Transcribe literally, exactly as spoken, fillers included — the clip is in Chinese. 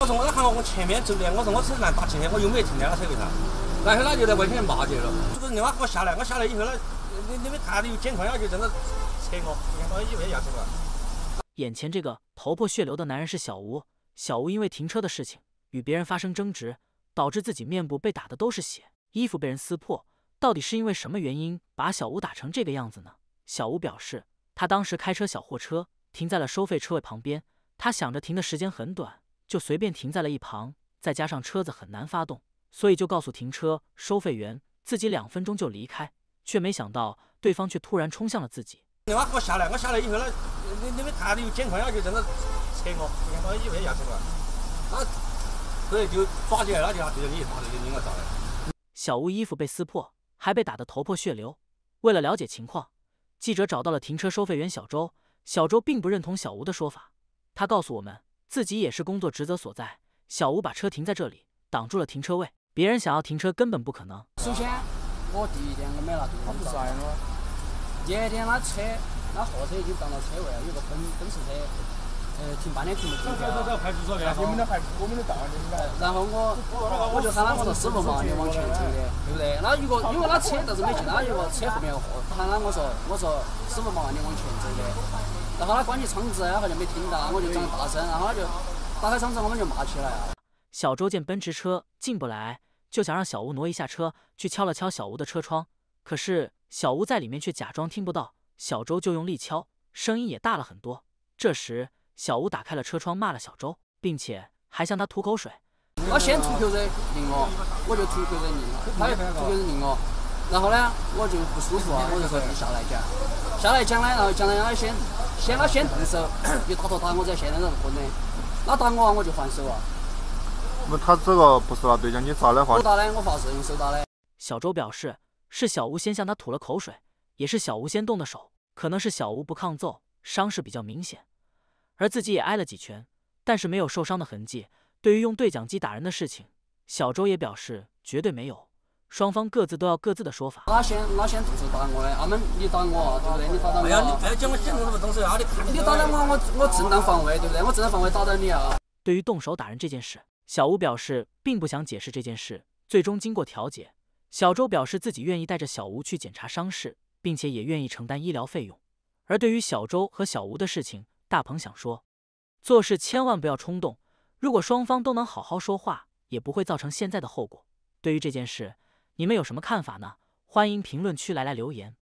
我说我喊我往前面走的，我说我是来打车，我又没停在那车位上，然后他就在外面骂去了。这个另外我下来，我下来以后呢，你你们看到有监控，就真的扯我，我以为要走了。 眼前这个头破血流的男人是小吴。小吴因为停车的事情与别人发生争执，导致自己面部被打的都是血，衣服被人撕破。到底是因为什么原因把小吴打成这个样子呢？小吴表示，他当时开车小货车停在了收费车位旁边，他想着停的时间很短，就随便停在了一旁，再加上车子很难发动，所以就告诉停车收费员自己两分钟就离开，却没想到对方却突然冲向了自己。 另外我下来，我下来以后呢，你你们看到有监控，就真的扯我，我以为要走了，那所以就抓起来了，就对着你打的就拧我照的。 小吴衣服被撕破，还被打得头破血流。为了了解情况，记者找到了停车收费员小周。小周并不认同小吴的说法，他告诉我们自己也是工作职责所在。小吴把车停在这里，挡住了停车位，别人想要停车根本不可能。 首先，我第一点我没拿对方照。他不是爱我。第二点，那车，那货车已经挡到车位了，有个奔奔驰车，呃，停半天停不进去。 走走走，派出所去。 你们的还我们的道理应该。 然后我我就喊他，我说师傅嘛，你往前走的，对不对？那如果因为那车倒是没进，那如果车后面有货，喊他我说我说师傅嘛，你往前走的。然后他关起窗子，好像没听到，我就讲大声，然后他就打开窗子，我们就骂起来了。 小周见奔驰车进不来，就想让小吴挪一下车，去敲了敲小吴的车窗。可是小吴在里面却假装听不到，小周就用力敲，声音也大了很多。这时小吴打开了车窗，骂了小周，并且还向他吐口水。 我先吐口水拧我，我就吐口水拧他，他也吐口水拧我。然后呢，我就不舒服啊，我就说你下来讲，下来讲呢，然后讲呢，他先先他先动手，又打头打我，在现在这混的，他打我啊，我就还手啊。 那他这个不是拿对讲机砸的话， 手打的，我发誓用手打的。 小周表示，是小吴先向他吐了口水，也是小吴先动的手，可能是小吴不抗揍，伤势比较明显，而自己也挨了几拳，但是没有受伤的痕迹。对于用对讲机打人的事情，小周也表示绝对没有，双方各自都要各自的说法。 他先他先动手打我的，阿门，你打我，对不对？你打到我。 哎呀，你不要讲我现在怎么动手啊？你看你打到我，我我正当防卫，对不对？我正当防卫打到你啊。 对于动手打人这件事，小吴表示并不想解释这件事。最终经过调解，小周表示自己愿意带着小吴去检查伤势，并且也愿意承担医疗费用。而对于小周和小吴的事情，大鹏想说，做事千万不要冲动，如果双方都能好好说话，也不会造成现在的后果。对于这件事，你们有什么看法呢？欢迎评论区来来留言。